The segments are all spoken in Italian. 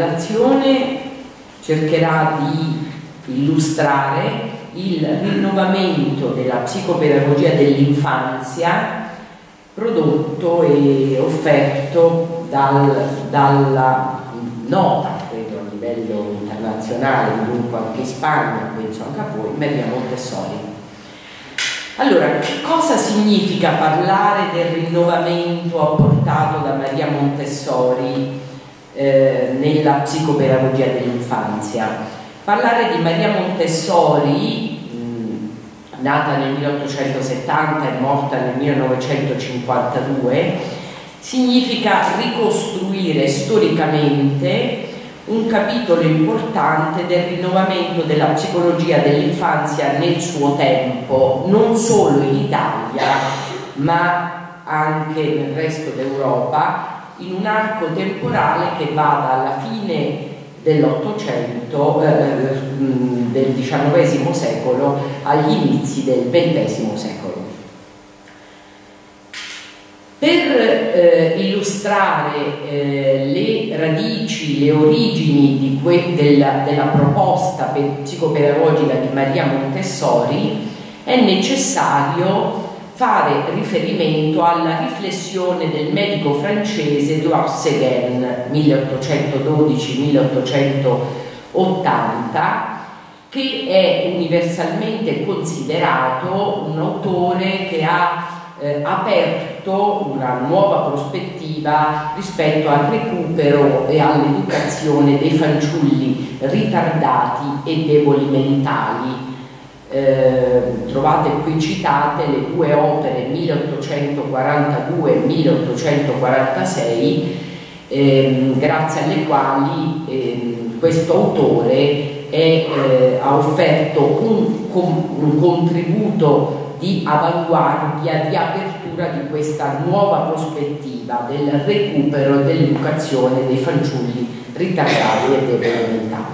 relazione cercherà di illustrare il rinnovamento della psicopedagogia dell'infanzia prodotto e offerto dalla nota, credo a livello internazionale, dunque anche in Spagna, penso anche a voi, Maria Montessori. Allora, che cosa significa parlare del rinnovamento apportato da Maria Montessori nella psicopedagogia dell'infanzia? Parlare di Maria Montessori, nata nel 1870 e morta nel 1952, significa ricostruire storicamente un capitolo importante del rinnovamento della psicologia dell'infanzia nel suo tempo, non solo in Italia, ma anche nel resto d'Europa, in un arco temporale che va dalla fine dell'Ottocento, del XIX secolo, agli inizi del XX secolo. Per illustrare le radici, le origini della proposta psicopedagogica di Maria Montessori è necessario fare riferimento alla riflessione del medico francese Édouard Séguin, 1812-1880, che è universalmente considerato un autore che ha aperto una nuova prospettiva rispetto al recupero e all'educazione dei fanciulli ritardati e deboli mentali. Trovate qui citate le due opere 1842 e 1846, grazie alle quali questo autore ha offerto un contributo di avanguardia, di apertura di questa nuova prospettiva del recupero e dell'educazione dei fanciulli ritardati e deboli mentali.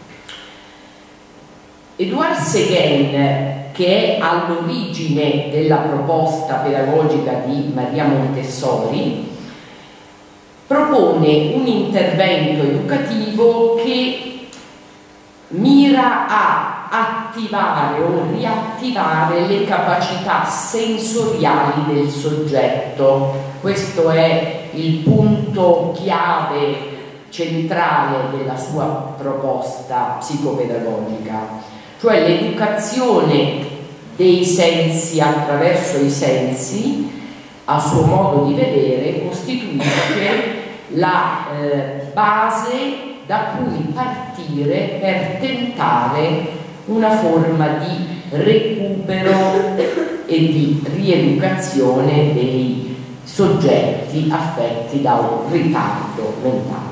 Édouard Séguin, che è all'origine della proposta pedagogica di Maria Montessori, propone un intervento educativo che mira a attivare o riattivare le capacità sensoriali del soggetto. Questo è il punto chiave centrale della sua proposta psicopedagogica, cioè l'educazione dei sensi attraverso i sensi, a suo modo di vedere, costituisce la base da cui partire per tentare una forma di recupero e di rieducazione dei soggetti affetti da un ritardo mentale.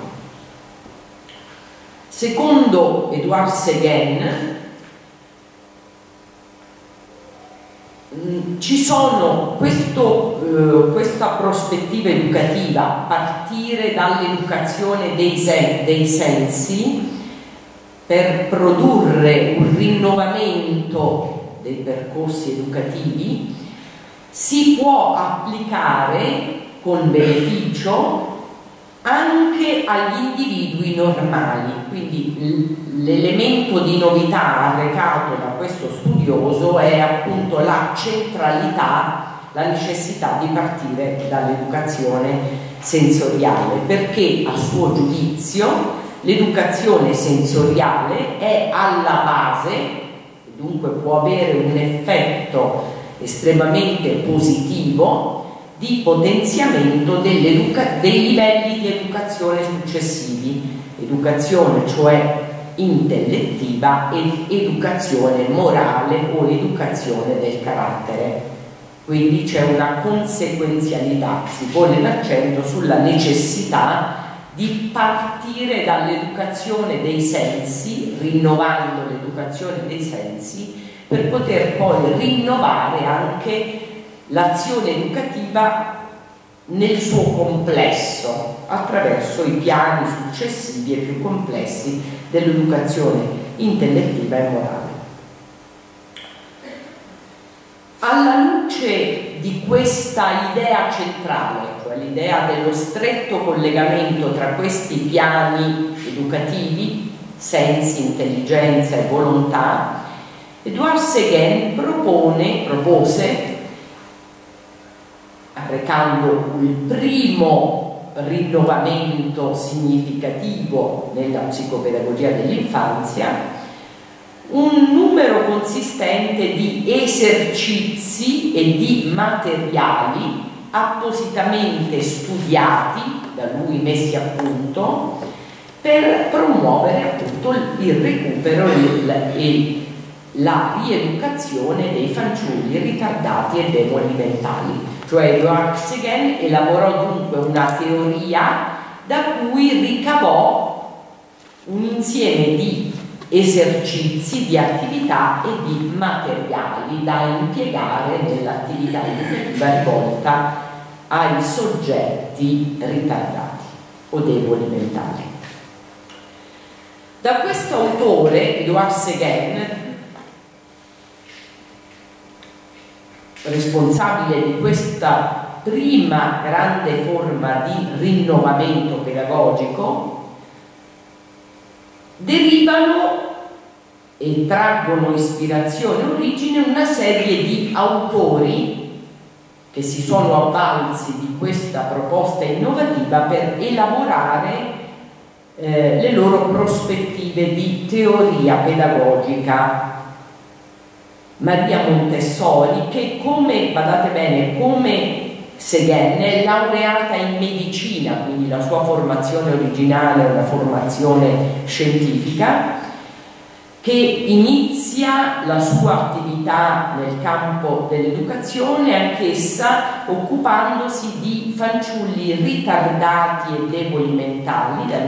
Secondo Édouard Séguin, ci sono questa prospettiva educativa, partire dall'educazione dei sensi per produrre un rinnovamento dei percorsi educativi, si può applicare con beneficio anche agli individui normali. Quindi l'elemento di novità arrecato da questo studioso è appunto la centralità, la necessità di partire dall'educazione sensoriale, perché a suo giudizio l'educazione sensoriale è alla base, dunque può avere un effetto estremamente positivo di potenziamento dei livelli di educazione successivi, educazione cioè intellettiva ed educazione morale o educazione del carattere. Quindi c'è una conseguenzialità, si pone l'accento sulla necessità di partire dall'educazione dei sensi, rinnovando l'educazione dei sensi, per poter poi rinnovare anche l'azione educativa nel suo complesso, attraverso i piani successivi e più complessi dell'educazione intellettiva e morale. Alla luce di di questa idea centrale, cioè l'idea dello stretto collegamento tra questi piani educativi, sensi, intelligenza e volontà, Édouard Séguin propose, arrecando il primo rinnovamento significativo nella psicopedagogia dell'infanzia, un numero consistente di esercizi e di materiali appositamente studiati, da lui messi a punto, per promuovere appunto il recupero e la rieducazione dei fanciulli ritardati e deboli mentali. Cioè Édouard Séguin elaborò dunque una teoria da cui ricavò un insieme di esercizi, di attività e di materiali da impiegare nell'attività educativa rivolta ai soggetti ritardati o deboli mentali. Da questo autore, Édouard Séguin, responsabile di questa prima grande forma di rinnovamento pedagogico, derivano e traggono ispirazione e origine una serie di autori che si sono avvalsi di questa proposta innovativa per elaborare le loro prospettive di teoria pedagogica. Maria Montessori, che come, badate bene, come Séguin è laureata in medicina, quindi la sua formazione originale è una formazione scientifica, che inizia la sua attività nel campo dell'educazione anch'essa occupandosi di fanciulli ritardati e deboli mentali dal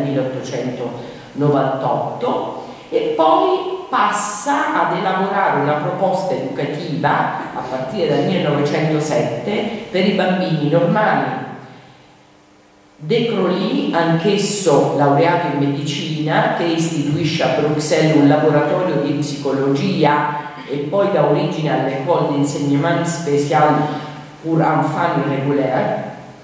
1898 e poi passa ad elaborare una proposta educativa a partire dal 1907 per i bambini normali. De Crolly, anch'esso laureato in medicina, che istituisce a Bruxelles un laboratorio di psicologia e poi dà origine all'École d'enseignement spécial pour enfants irréguliers,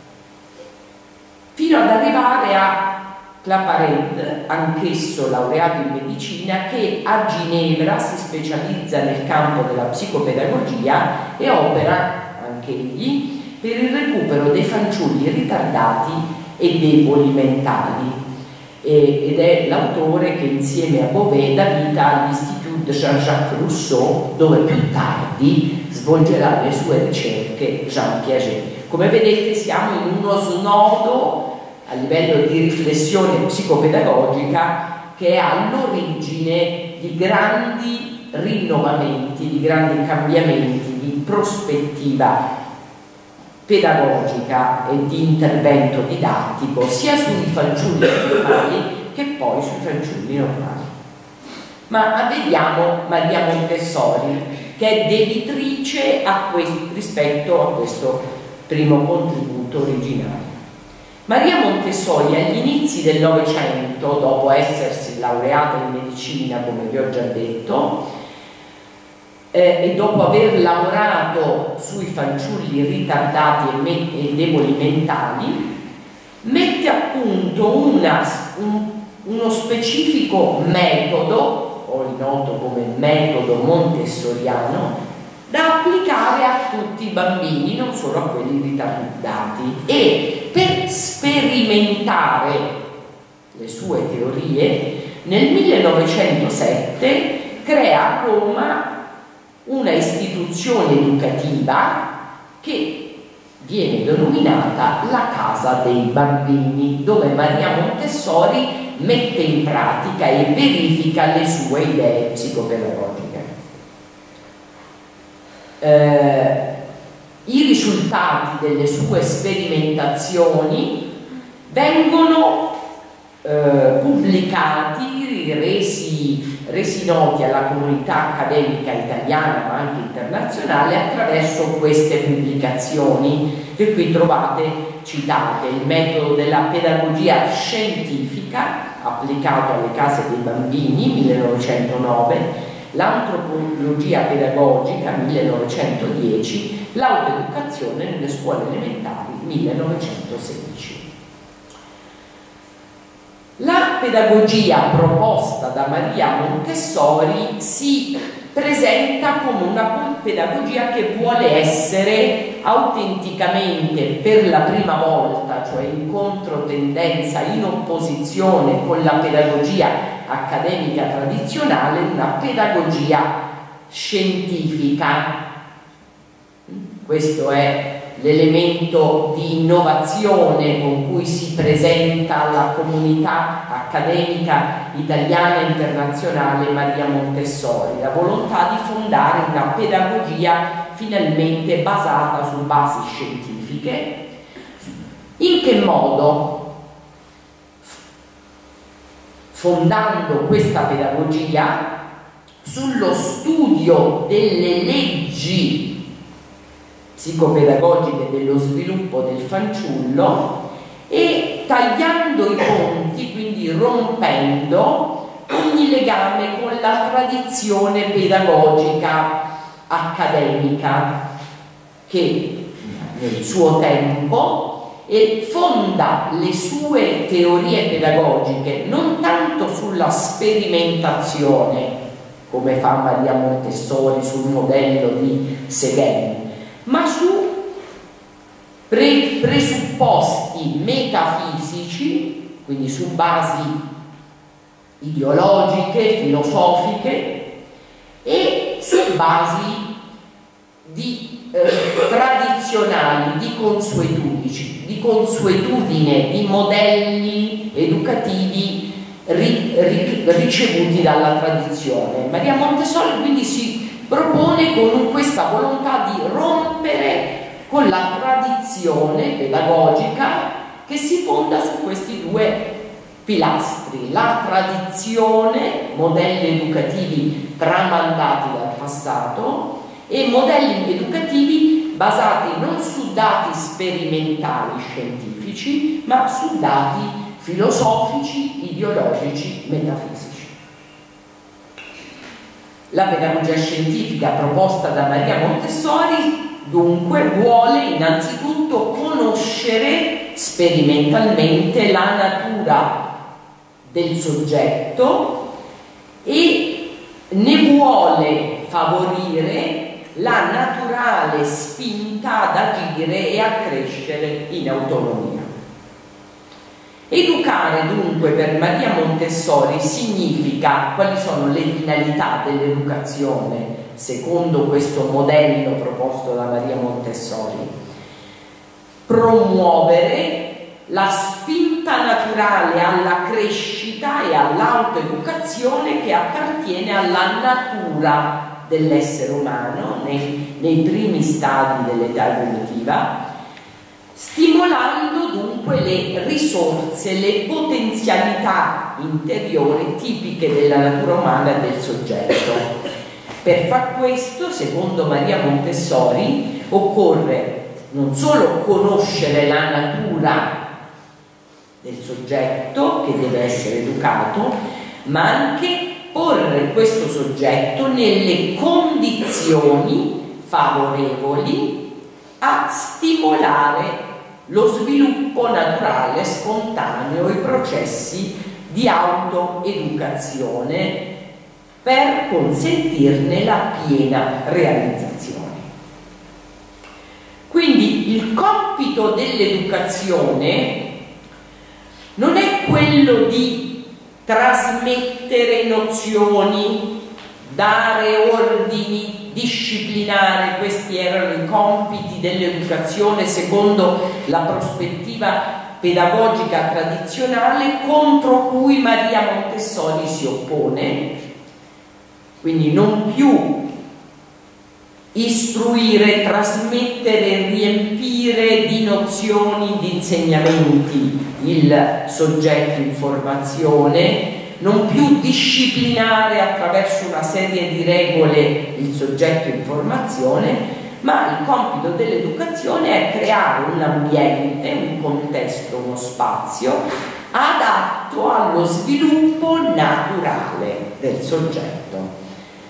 fino ad arrivare a Claparède, anch'esso laureato in medicina, che a Ginevra si specializza nel campo della psicopedagogia e opera anch'egli per il recupero dei fanciulli ritardati e deboli mentali, ed è l'autore che insieme a Beauvais dà vita all'Institut de Jean-Jacques Rousseau, dove più tardi svolgerà le sue ricerche Jean Piaget. Come vedete siamo in uno snodo a livello di riflessione psicopedagogica che è all'origine di grandi rinnovamenti, di grandi cambiamenti di prospettiva pedagogica e di intervento didattico sia sui fanciulli normali che poi sui fanciulli normali. Ma vediamo Maria Montessori, che è debitrice rispetto a questo primo contributo originale. Maria Montessori agli inizi del Novecento, dopo essersi laureata in medicina, come vi ho già detto, e dopo aver lavorato sui fanciulli ritardati e deboli mentali, mette a punto uno specifico metodo, poi noto come metodo montessoriano, da applicare a tutti i bambini, non solo a quelli ritardati, e per sperimentare le sue teorie nel 1907 crea a Roma una istituzione educativa che viene denominata la Casa dei Bambini, dove Maria Montessori mette in pratica e verifica le sue idee psicopedagogiche. I risultati delle sue sperimentazioni vengono pubblicati, resi noti alla comunità accademica italiana ma anche internazionale attraverso queste pubblicazioni che qui trovate citate: il metodo della pedagogia scientifica applicato alle case dei bambini 1909, l'antropologia pedagogica 1910, l'autoeducazione nelle scuole elementari 1916. La pedagogia proposta da Maria Montessori si presenta come una pedagogia che vuole essere autenticamente per la prima volta, cioè in controtendenza, in opposizione con la pedagogia accademica tradizionale, una pedagogia scientifica. Questo è l'elemento di innovazione con cui si presenta alla comunità accademica italiana e internazionale Maria Montessori, la volontà di fondare una pedagogia finalmente basata su basi scientifiche. In che modo? Fondando questa pedagogia sullo studio delle leggi psicopedagogiche dello sviluppo del fanciullo e tagliando i ponti, quindi rompendo ogni legame con la tradizione pedagogica accademica che nel suo tempo fonda le sue teorie pedagogiche non tanto sulla sperimentazione come fa Maria Montessori sul modello di Séguin, ma su presupposti metafisici, quindi su basi ideologiche, filosofiche e su basi tradizionali, di consuetudine, di modelli educativi ricevuti dalla tradizione. Maria Montessori quindi si propone con questa volontà di rompere con la tradizione pedagogica che si fonda su questi due pilastri: la tradizione, modelli educativi tramandati dal passato, e modelli educativi basati non su dati sperimentali scientifici, ma su dati filosofici, ideologici, metafisici. La pedagogia scientifica proposta da Maria Montessori dunque vuole innanzitutto conoscere sperimentalmente la natura del soggetto e ne vuole favorire la naturale spinta ad agire e a crescere in autonomia. Educare dunque per Maria Montessori significa, quali sono le finalità dell'educazione secondo questo modello proposto da Maria Montessori? Promuovere la spinta naturale alla crescita e all'autoeducazione che appartiene alla natura dell'essere umano nei primi stadi dell'età evolutiva, stimolando dunque le risorse, le potenzialità interiori tipiche della natura umana e del soggetto. Per far questo, secondo Maria Montessori, occorre non solo conoscere la natura del soggetto che deve essere educato, ma anche porre questo soggetto nelle condizioni favorevoli a stimolare lo sviluppo naturale, spontaneo, i processi di autoeducazione per consentirne la piena realizzazione. Quindi il compito dell'educazione non è quello di trasmettere nozioni, dare ordini, disciplinare. Questi erano i compiti dell'educazione secondo la prospettiva pedagogica tradizionale contro cui Maria Montessori si oppone. Quindi non più istruire, trasmettere, riempire di nozioni, di insegnamenti il soggetto in formazione, non più disciplinare attraverso una serie di regole il soggetto in formazione, ma il compito dell'educazione è creare un ambiente, un contesto, uno spazio adatto allo sviluppo naturale del soggetto.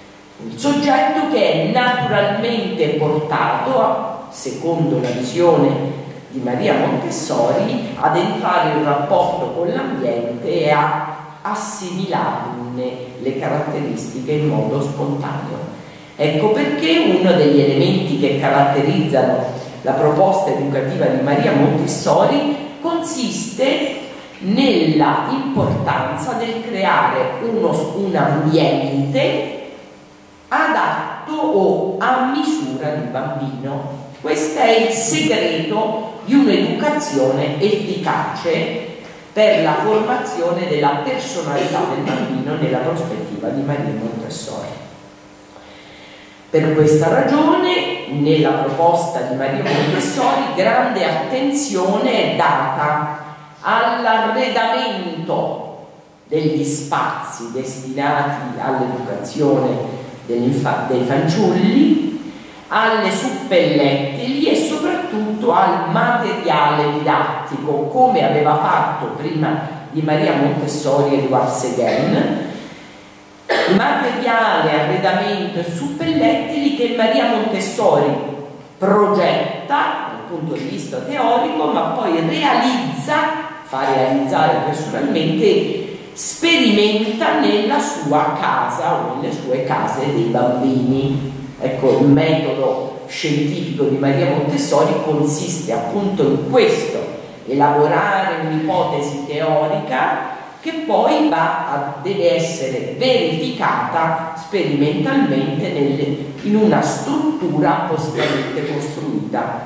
Il soggetto che è naturalmente portato, secondo la visione di Maria Montessori, ad entrare in rapporto con l'ambiente e a assimilarne le caratteristiche in modo spontaneo. Ecco perché uno degli elementi che caratterizzano la proposta educativa di Maria Montessori consiste nella importanza del creare un ambiente adatto o a misura di bambino. Questo è il segreto di un'educazione efficace per la formazione della personalità del bambino nella prospettiva di Maria Montessori. Per questa ragione, nella proposta di Maria Montessori, grande attenzione è data all'arredamento degli spazi destinati all'educazione dei fanciulli, alle suppellettili e soprattutto al materiale didattico, come aveva fatto prima di Maria Montessori Edouard Seguin. Materiale, arredamento e suppellettili che Maria Montessori progetta dal punto di vista teorico, ma poi fa realizzare personalmente, sperimenta nella sua casa o nelle sue case dei bambini. Ecco, il metodo scientifico di Maria Montessori consiste appunto in questo: elaborare un'ipotesi teorica che poi deve essere verificata sperimentalmente in una struttura appositamente costruita.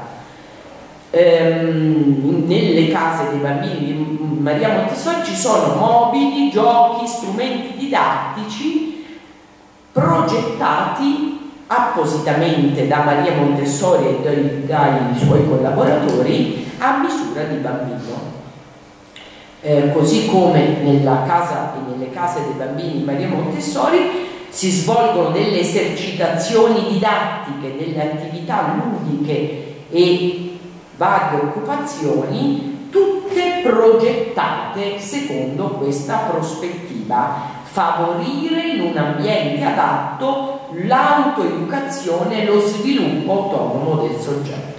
Nelle case dei bambini di Maria Montessori ci sono mobili, giochi, strumenti didattici progettati appositamente da Maria Montessori e dai suoi collaboratori a misura di bambino. Così come nella casa e nelle case dei bambini di Maria Montessori si svolgono delle esercitazioni didattiche, delle attività ludiche e varie occupazioni, tutte progettate secondo questa prospettiva: favorire in un ambiente adatto l'autoeducazione e lo sviluppo autonomo del soggetto.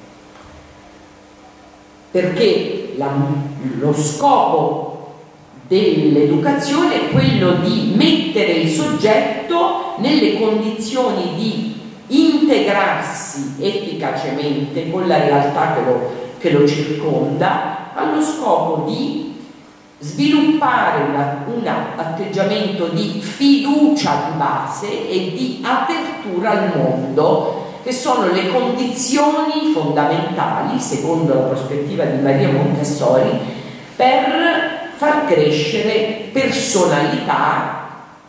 Perché lo scopo dell'educazione è quello di mettere il soggetto nelle condizioni di integrarsi efficacemente con la realtà che lo circonda, allo scopo di sviluppare un atteggiamento di fiducia di base e di apertura al mondo, che sono le condizioni fondamentali, secondo la prospettiva di Maria Montessori, per far crescere personalità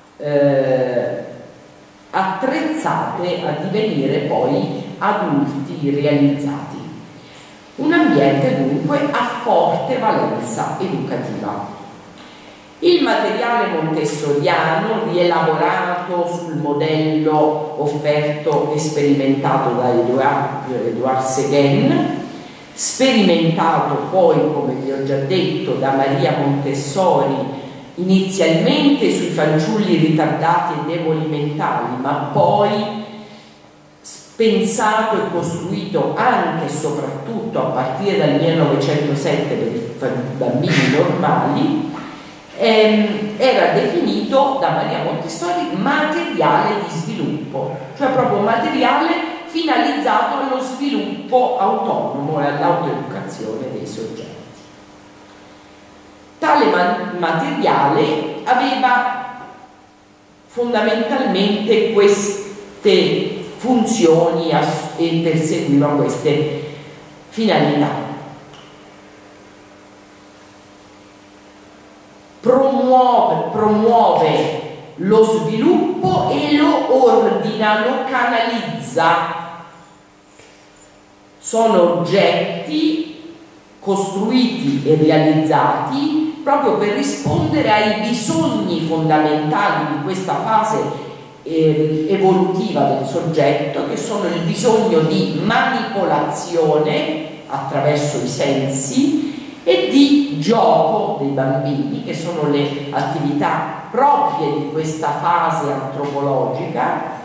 attrezzate a divenire poi adulti realizzati. Un ambiente dunque a forte valenza educativa. Il materiale montessoriano, rielaborato sul modello offerto e sperimentato da Edouard Seguin, sperimentato poi, come vi ho già detto, da Maria Montessori inizialmente sui fanciulli ritardati e deboli mentali, ma poi pensato e costruito anche e soprattutto a partire dal 1907 per i bambini normali, era definito da Maria Montessori materiale di sviluppo, cioè proprio materiale finalizzato allo sviluppo autonomo e all'autoeducazione dei soggetti. Tale materiale aveva fondamentalmente queste funzioni e perseguiva queste finalità. Promuove lo sviluppo e lo ordina, lo canalizza. Sono oggetti costruiti e realizzati proprio per rispondere ai bisogni fondamentali di questa fase evolutiva del soggetto, che sono il bisogno di manipolazione attraverso i sensi e di gioco dei bambini, che sono le attività proprie di questa fase antropologica,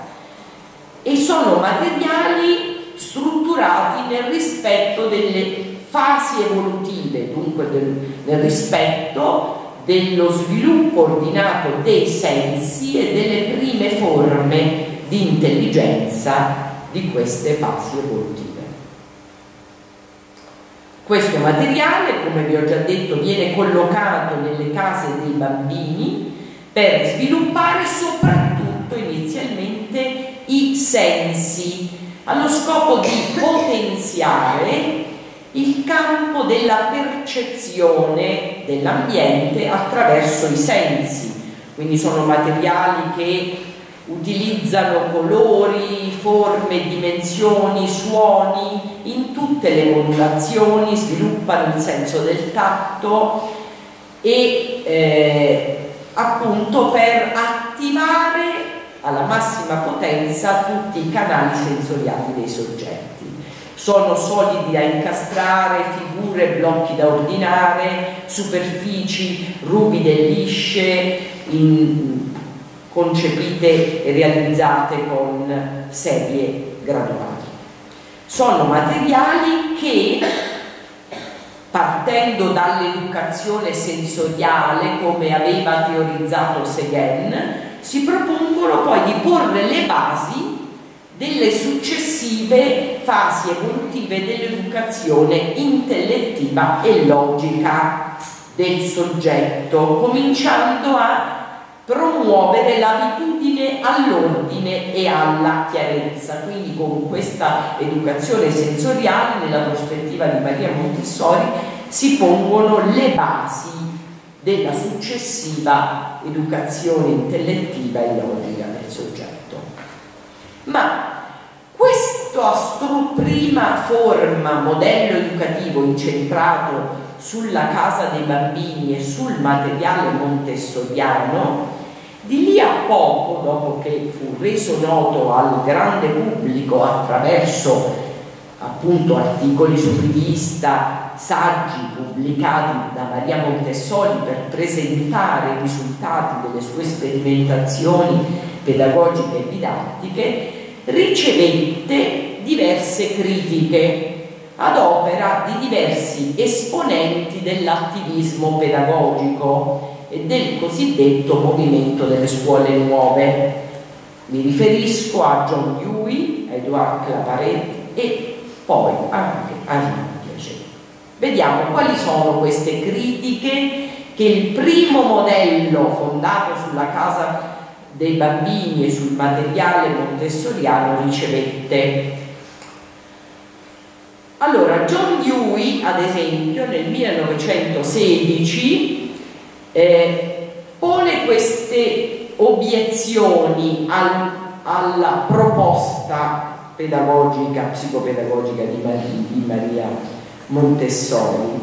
e sono materiali strutturati nel rispetto delle fasi evolutive, dunque nel rispetto dello sviluppo ordinato dei sensi e delle prime forme di intelligenza di queste fasi evolutive. Questo materiale, come vi ho già detto, viene collocato nelle case dei bambini per sviluppare soprattutto inizialmente i sensi, allo scopo di potenziare il campo della percezione dell'ambiente attraverso i sensi. Quindi sono materiali che utilizzano colori, forme, dimensioni, suoni in tutte le modulazioni, sviluppano il senso del tatto e appunto per attivare alla massima potenza tutti i canali sensoriali dei soggetti. Sono solidi da incastrare, figure, blocchi da ordinare, superfici ruvide e lisce, concepite e realizzate con serie graduali. Sono materiali che, partendo dall'educazione sensoriale, come aveva teorizzato Séguin, si propongono poi di porre le basi delle successive fasi evolutive dell'educazione intellettiva e logica del soggetto, cominciando a promuovere l'abitudine all'ordine e alla chiarezza. Quindi con questa educazione sensoriale, nella prospettiva di Maria Montessori, si pongono le basi della successiva educazione intellettiva e logica del soggetto. Ma questa prima forma, modello educativo incentrato sulla casa dei bambini e sul materiale montessoriano, di lì a poco, dopo che fu reso noto al grande pubblico attraverso appunto articoli su rivista, saggi pubblicati da Maria Montessori per presentare i risultati delle sue sperimentazioni pedagogiche e didattiche, ricevette diverse critiche ad opera di diversi esponenti dell'attivismo pedagogico e del cosiddetto movimento delle scuole nuove. Mi riferisco a John Dewey, a Édouard Claparède e poi anche a Jean Piaget. Vediamo quali sono queste critiche che il primo modello fondato sulla casa dei bambini e sul materiale montessoriano ricevette. Allora, John Dewey, ad esempio, nel 1916 pone queste obiezioni alla proposta pedagogica, psicopedagogica di Maria Montessori.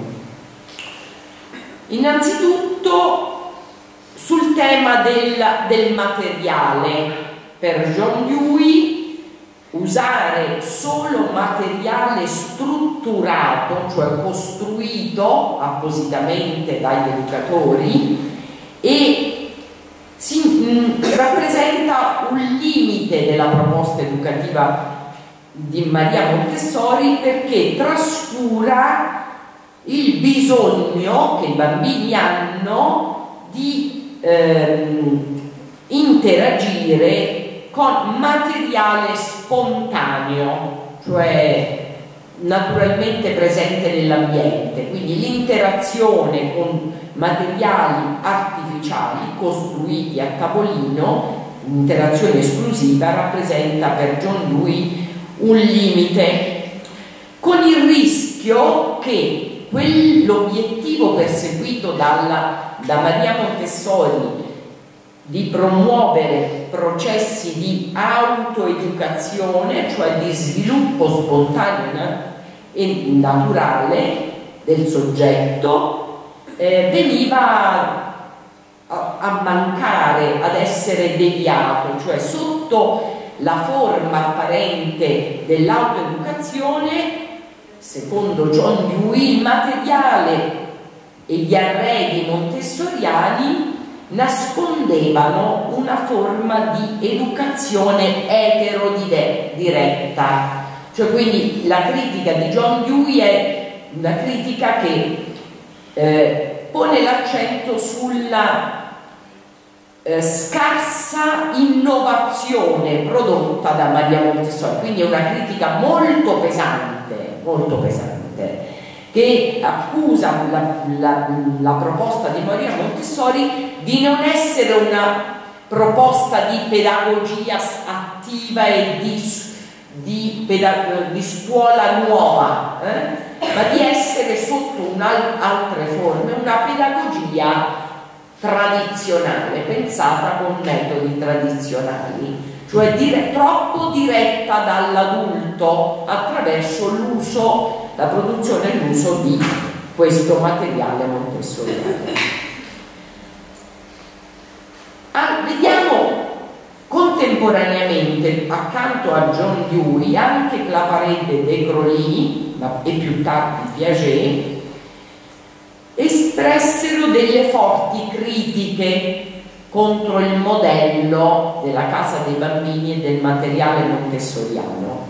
Innanzitutto sul tema del materiale. Per John Dewey usare solo materiale strutturato, cioè costruito appositamente dagli educatori, rappresenta un limite della proposta educativa di Maria Montessori, perché trascura il bisogno che i bambini hanno di interagire con materiale spontaneo, cioè naturalmente presente nell'ambiente. Quindi l'interazione con materiali artificiali costruiti a tavolino, l'interazione esclusiva, rappresenta per John Dewey un limite, con il rischio che l'obiettivo perseguito da Maria Montessori di promuovere processi di autoeducazione, cioè di sviluppo spontaneo e naturale del soggetto, veniva a mancare, ad essere deviato, cioè sotto la forma apparente dell'autoeducazione, secondo John Dewey, il materiale e gli arredi montessoriani nascondevano una forma di educazione eterodiretta. Cioè, quindi la critica di John Dewey è una critica che pone l'accento sulla scarsa innovazione prodotta da Maria Montessori, quindi è una critica molto pesante, che accusa la proposta di Maria Montessori di non essere una proposta di pedagogia attiva e di scuola nuova, ma di essere sotto altre forme una pedagogia tradizionale, pensata con metodi tradizionali, cioè troppo diretta dall'adulto attraverso la produzione e l'uso di questo materiale montessoriano. Vediamo contemporaneamente, accanto a John Dewey, anche Claparède e Descroly e più tardi Piaget espressero delle forti critiche contro il modello della casa dei bambini e del materiale montessoriano.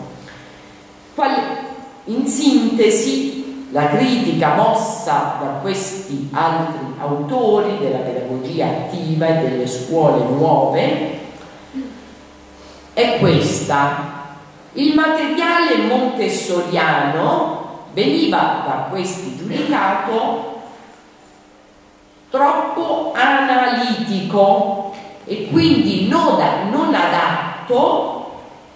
In sintesi, la critica mossa da questi altri autori della pedagogia attiva e delle scuole nuove è questa: il materiale montessoriano veniva da questi giudicato troppo analitico e quindi non adatto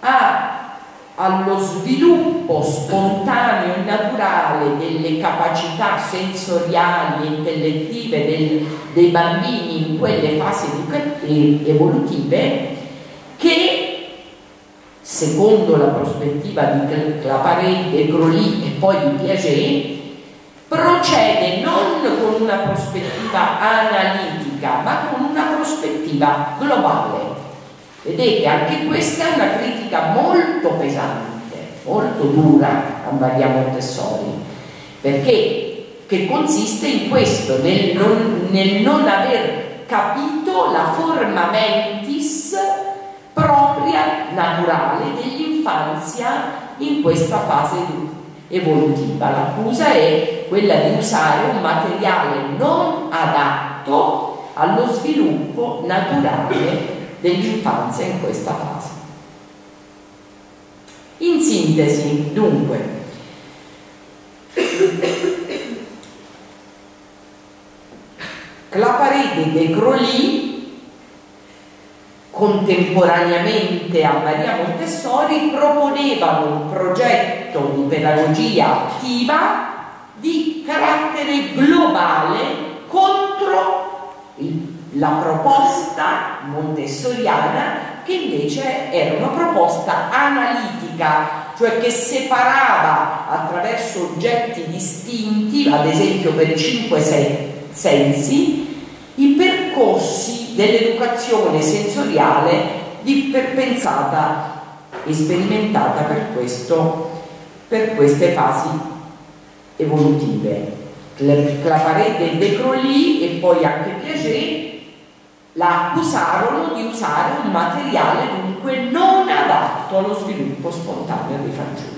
allo sviluppo spontaneo e naturale delle capacità sensoriali e intellettive dei bambini in quelle fasi evolutive, che secondo la prospettiva di Claparède, Descroly e poi di Piaget procede non con una prospettiva analitica ma con una prospettiva globale. Vedete, anche questa è una critica molto pesante, molto dura a Maria Montessori, perché che consiste in questo, nel non aver capito la forma mentis propria, naturale, dell'infanzia in questa fase evolutiva. L'accusa è quella di usare un materiale non adatto allo sviluppo naturale dell'infanzia in questa fase. In sintesi, dunque, Claparède e Descroly, contemporaneamente a Maria Montessori, proponevano un progetto di pedagogia attiva di carattere globale contro la proposta montessoriana, che invece era una proposta analitica, cioè che separava attraverso oggetti distinti, ad esempio per i 5 sensi, i percorsi dell'educazione sensoriale pensata e sperimentata per queste fasi evolutive. Claparède e Descroly e poi anche Piaget la accusarono di usare un materiale dunque non adatto allo sviluppo spontaneo dei fanciulli.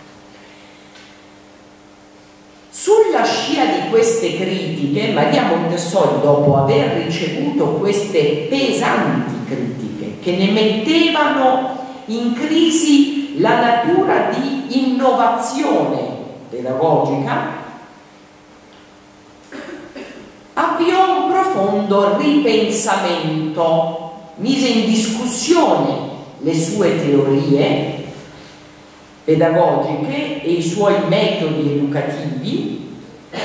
Sulla scia di queste critiche, Maria Montessori, dopo aver ricevuto queste pesanti critiche che ne mettevano in crisi la natura di innovazione pedagogica, avviò un profondo ripensamento, mise in discussione le sue teorie pedagogiche e i suoi metodi educativi,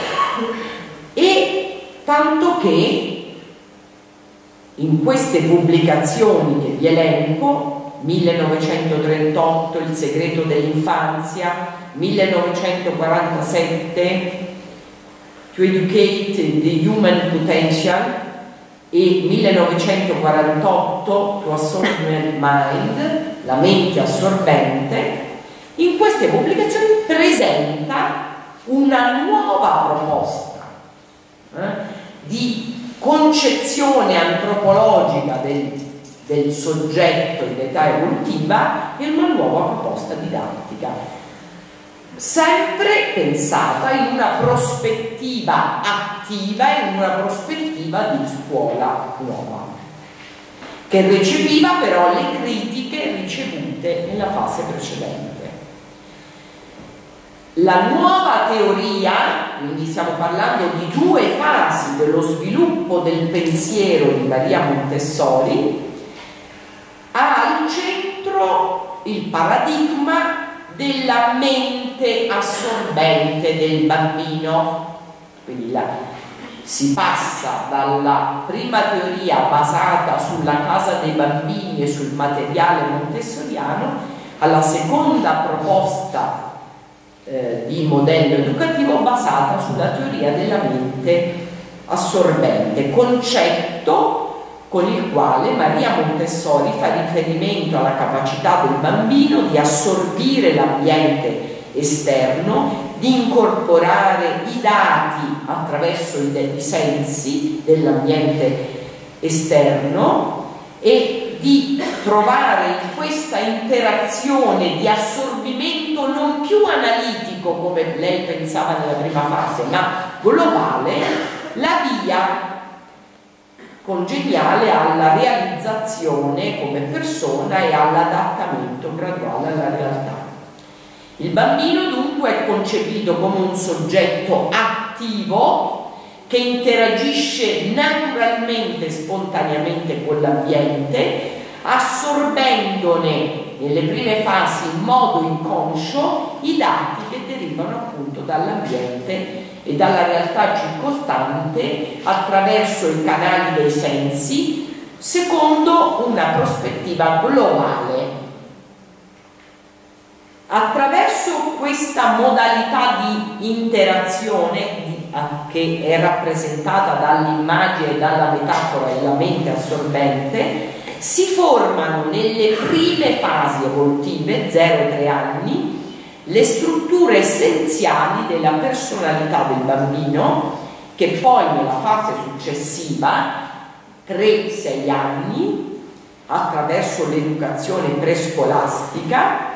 e tanto che in queste pubblicazioni che vi elenco, 1938 Il segreto dell'infanzia, 1947 To Educate the Human Potential e 1948 To Absorb Mind, la mente assorbente, in queste pubblicazioni presenta una nuova proposta di concezione antropologica del soggetto in età evolutiva e una nuova proposta didattica, sempre pensata in una prospettiva attiva e in una prospettiva di scuola nuova, che recepiva però le critiche ricevute nella fase precedente. La nuova teoria, quindi stiamo parlando di due fasi dello sviluppo del pensiero di Maria Montessori, ha al centro il paradigma della mente assorbente del bambino. Quindi si passa dalla prima teoria basata sulla casa dei bambini e sul materiale montessoriano alla seconda proposta di modello educativo basata sulla teoria della mente assorbente, concetto con il quale Maria Montessori fa riferimento alla capacità del bambino di assorbire l'ambiente esterno, di incorporare i dati attraverso i sensi dell'ambiente esterno e di trovare in questa interazione di assorbimento non più analitico come lei pensava nella prima fase, ma globale, la via congeniale alla realizzazione come persona e all'adattamento graduale alla realtà. Il bambino dunque è concepito come un soggetto attivo che interagisce naturalmente, spontaneamente con l'ambiente, assorbendone nelle prime fasi in modo inconscio i dati che derivano appunto dall'ambiente e dalla realtà circostante attraverso i canali dei sensi, secondo una prospettiva globale. Attraverso questa modalità di interazione che è rappresentata dall'immagine e dalla metafora della mente assorbente, si formano nelle prime fasi evolutive, 0-3 anni, le strutture essenziali della personalità del bambino, che poi nella fase successiva, 3-6 anni, attraverso l'educazione prescolastica,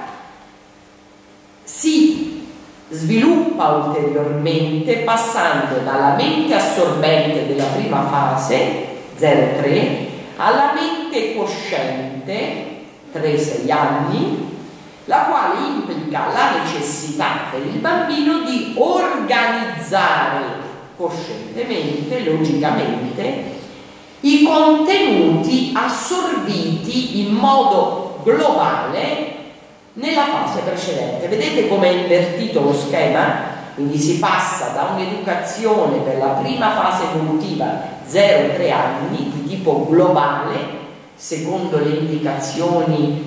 si sviluppa ulteriormente passando dalla mente assorbente della prima fase, 0-3, alla mente cosciente, 3-6 anni, la quale implica la necessità per il bambino di organizzare coscientemente, logicamente, i contenuti assorbiti in modo globale nella fase precedente. Vedete come è invertito lo schema? Quindi si passa da un'educazione per la prima fase evolutiva 0-3 anni di tipo globale, secondo le indicazioni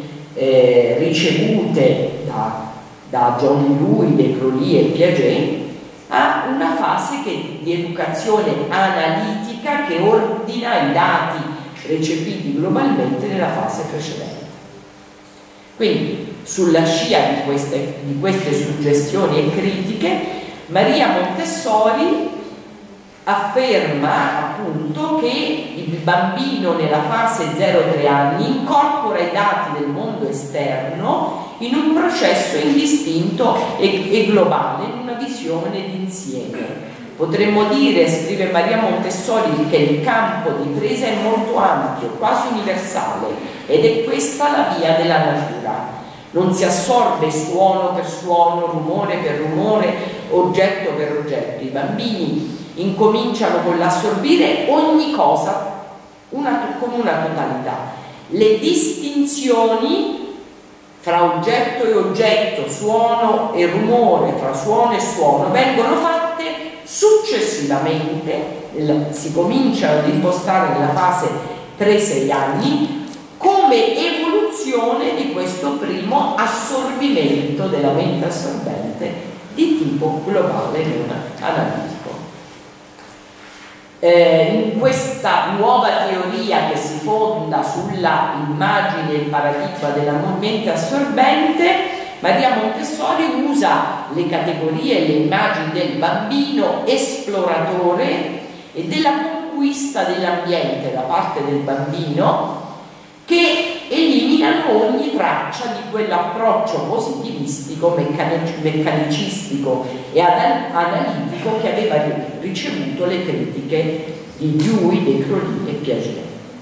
ricevute da John Dewey, De Crowley e Piaget, a una fase di educazione analitica che ordina i dati recepiti globalmente nella fase precedente. Quindi, sulla scia di queste suggestioni e critiche, Maria Montessori afferma appunto che il bambino nella fase 0-3 anni incorpora i dati del mondo esterno in un processo indistinto e globale, in una visione d'insieme. Potremmo dire, scrive Maria Montessori, che il campo di presa è molto ampio, quasi universale, ed è questa la via della natura. Non si assorbe suono per suono, rumore per rumore, oggetto per oggetto. I bambini incominciano con l'assorbire ogni cosa come una totalità. Le distinzioni fra oggetto e oggetto, suono e rumore, tra suono e suono, vengono fatte successivamente, si cominciano ad impostare nella fase 3-6 anni come evoluzione di questo primo assorbimento della mente assorbente di tipo globale non analitico. In questa nuova teoria che si fonda sulla immagine e il paradigma della mente assorbente, Maria Montessori usa le categorie e le immagini del bambino esploratore e della conquista dell'ambiente da parte del bambino che eliminano ogni traccia di quell'approccio positivistico, meccanicistico e analitico che aveva ricevuto le critiche di Dewey, De Crowley e Piaget.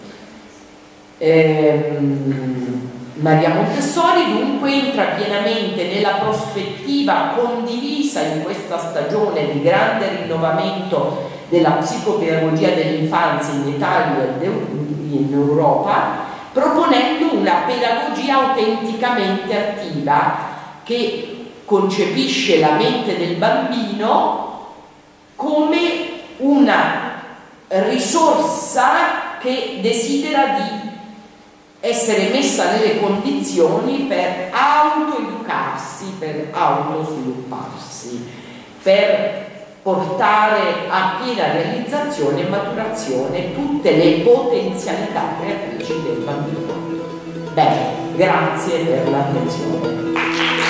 Maria Montessori dunque entra pienamente nella prospettiva condivisa in questa stagione di grande rinnovamento della psicopedagogia dell'infanzia in Italia e in Europa, proponendo una pedagogia autenticamente attiva che concepisce la mente del bambino come una risorsa che desidera di essere messa nelle condizioni per autoeducarsi, per autosvilupparsi, per portare a piena realizzazione e maturazione tutte le potenzialità creatrici del bambino. Bene, grazie per l'attenzione.